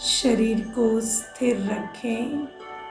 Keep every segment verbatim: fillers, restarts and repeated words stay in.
शरीर को स्थिर रखें।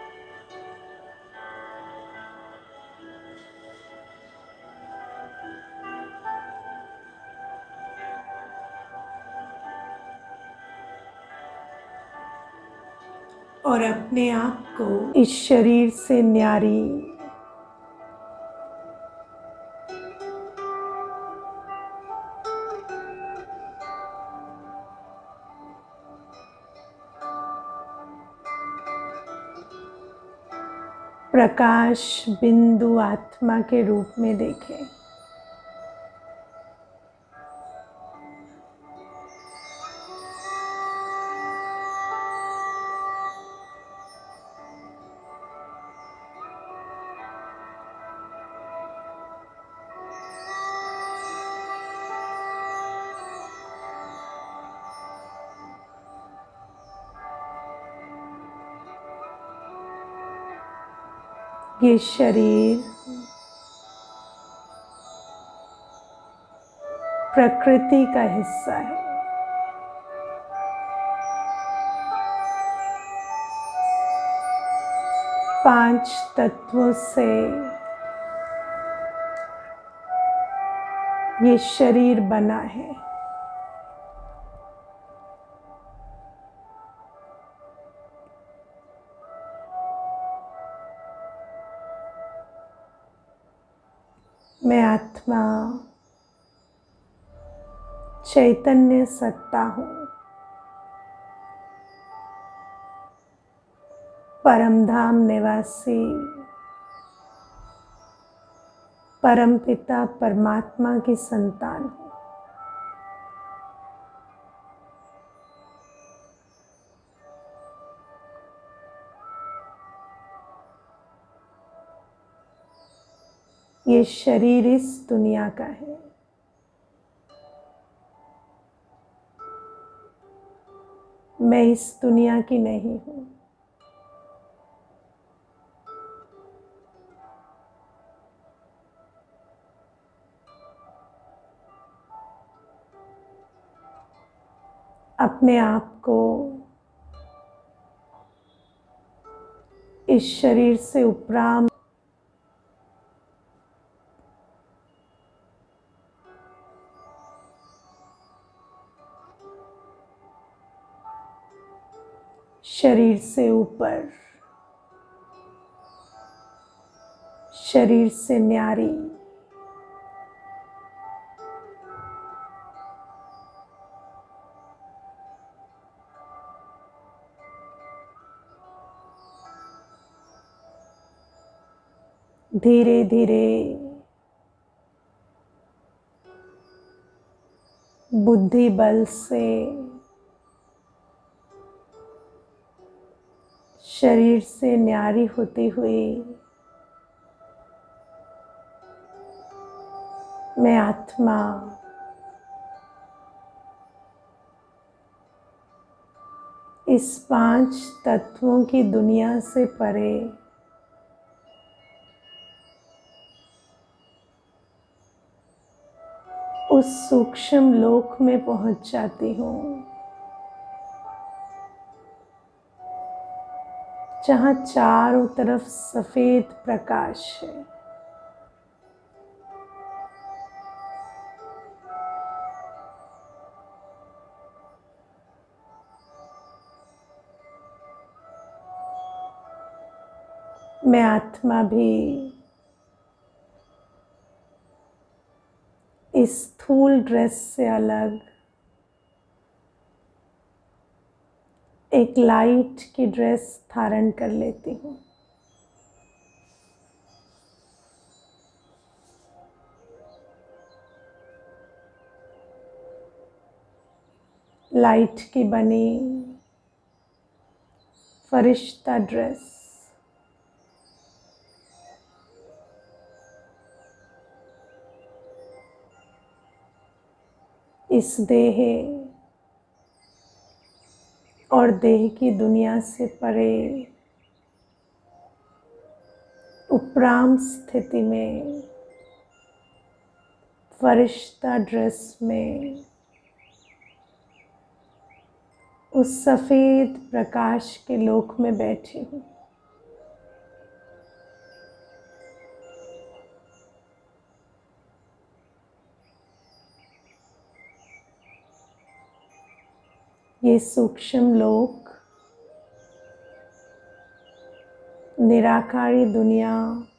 और अपने आप को इस शरीर से न्यारी प्रकाश बिंदु आत्मा के रूप में देखें। ये शरीर प्रकृति का हिस्सा है। पांच तत्वों से ये शरीर बना है। मैं आत्मा चैतन्य सत्ता हूँ, परमधाम निवासी परमपिता परमात्मा की संतान हूँ। ये शरीर इस दुनिया का है। मैं इस दुनिया की नहीं हूँ। अपने आप को इस शरीर से उपराम शरीर से ऊपर, शरीर से न्यारी, धीरे धीरे बुद्धि बल से शरीर से न्यारी होती हुई मैं आत्मा इस पांच तत्वों की दुनिया से परे उस सूक्ष्म लोक में पहुंच जाती हूँ जहाँ चारों तरफ सफेद प्रकाश है। मैं आत्मा भी इस स्थूल ड्रेस से अलग एक लाइट की ड्रेस धारण कर लेती हूँ। लाइट की बनी फरिश्ता ड्रेस इस देह और देह की दुनिया से परे उपराम स्थिति में फरिश्ता ड्रेस में उस सफ़ेद प्रकाश के लोक में बैठी हूँ। ये सूक्ष्म लोक निराकारी दुनिया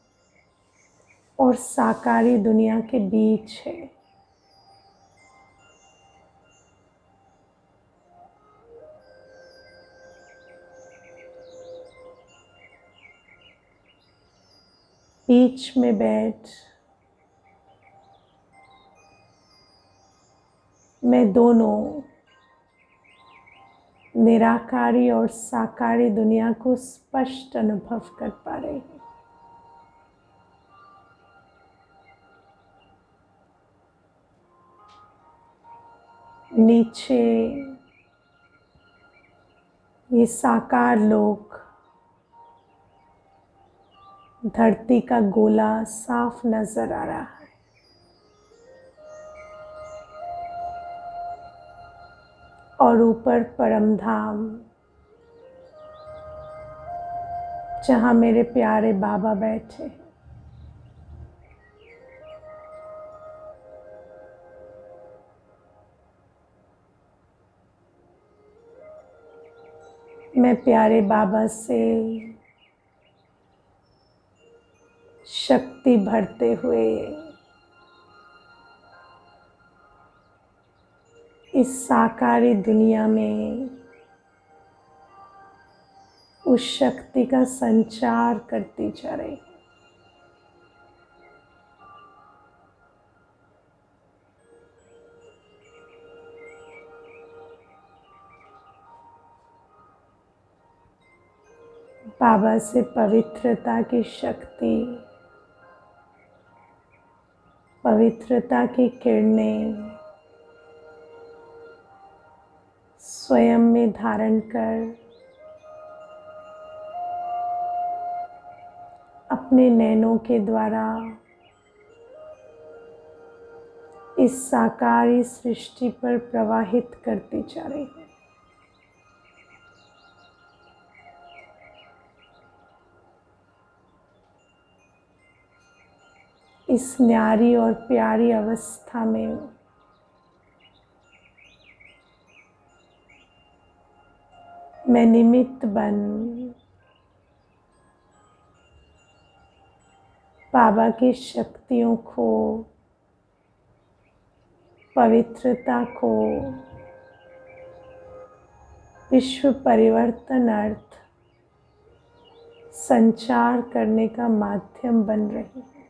और साकारी दुनिया के बीच है। बीच में बैठ मैं दोनों निराकारी और साकारी दुनिया को स्पष्ट अनुभव कर पा रही हूँ। नीचे ये साकार लोक धरती का गोला साफ नजर आ रहा है। और ऊपर परम धाम जहाँ मेरे प्यारे बाबा बैठे हैं। मैं प्यारे बाबा से शक्ति भरते हुए इस साकारी दुनिया में उस शक्ति का संचार करती जा रही हूँ। बाबा से पवित्रता की शक्ति, पवित्रता की किरणें स्वयं में धारण कर अपने नैनों के द्वारा इस साकारी सृष्टि पर प्रवाहित करती जा रही है। इस न्यारी और प्यारी अवस्था में मैं निमित्त बन बाबा की शक्तियों को, पवित्रता को विश्व परिवर्तन अर्थ संचार करने का माध्यम बन रही है।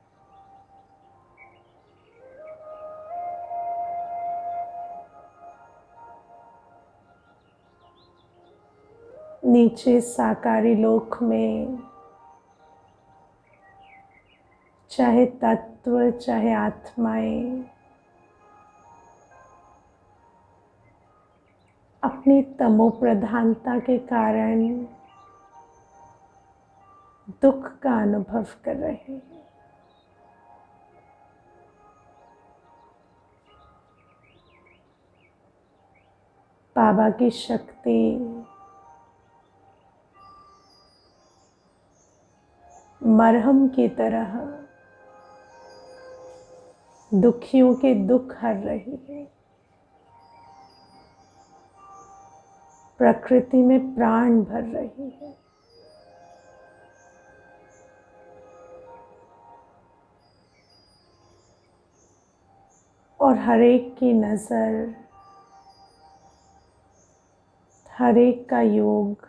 नीचे साकारी लोक में चाहे तत्व चाहे आत्माएं अपनी तमो प्रधानता के कारण दुख का अनुभव कर रहे हैं। बाबा की शक्ति मरहम की तरह दुखियों के दुख हर रही है। प्रकृति में प्राण भर रही है। और हर एक की नजर, हर एक का योग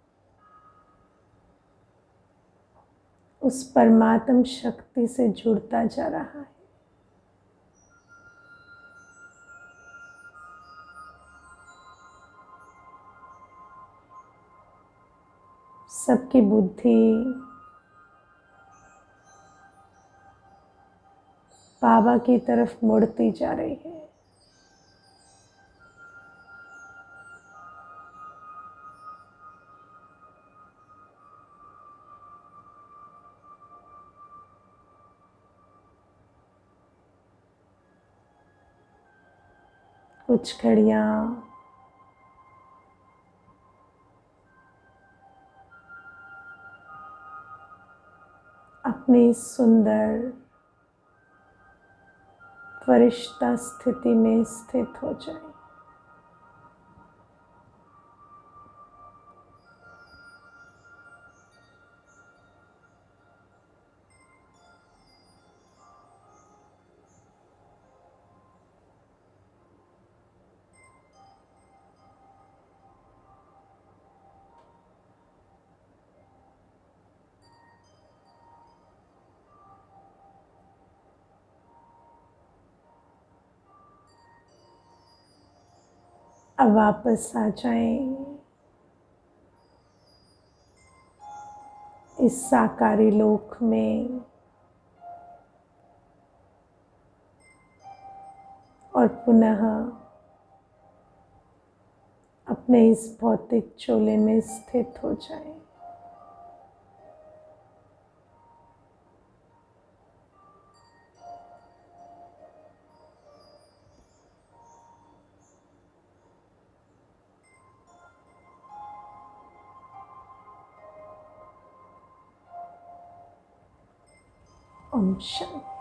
उस परमात्म शक्ति से जुड़ता जा रहा है। सबकी बुद्धि बाबा की तरफ मुड़ती जा रही है। कुछ घड़ियाँ अपनी सुंदर फरिश्ता स्थिति में स्थित हो जाए। अब वापस आ जाएं इस साकारी लोक में और पुनः अपने इस भौतिक चोले में स्थित हो जाएं। ओम शांति।